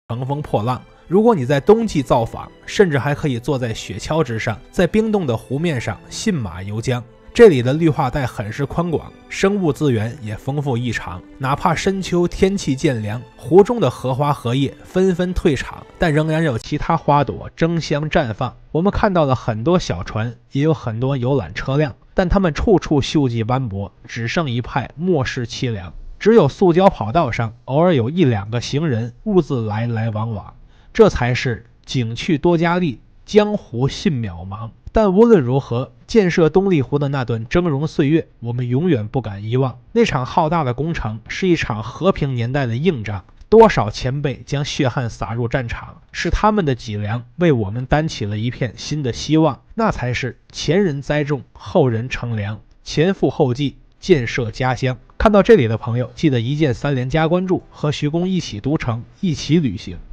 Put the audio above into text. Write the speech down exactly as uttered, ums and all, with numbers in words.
乘风破浪。如果你在冬季造访，甚至还可以坐在雪橇之上，在冰冻的湖面上信马由缰。这里的绿化带很是宽广，生物资源也丰富异常。哪怕深秋天气渐凉，湖中的荷花荷叶纷纷退场，但仍然有其他花朵争相绽放。我们看到了很多小船，也有很多游览车辆，但它们处处锈迹斑驳，只剩一派末世凄凉。只有塑胶跑道上偶尔有一两个行人兀自来来往往。这才是景趣多佳丽，江湖信渺茫。但无论如何，建设东丽湖的那段峥嵘岁月，我们永远不敢遗忘。那场浩大的工程是一场和平年代的硬仗，多少前辈将血汗洒入战场，是他们的脊梁为我们担起了一片新的希望。那才是前人栽种，后人乘凉，前赴后继，建设家乡。看到这里的朋友，记得一键三连加关注，和徐工一起读城，一起旅行。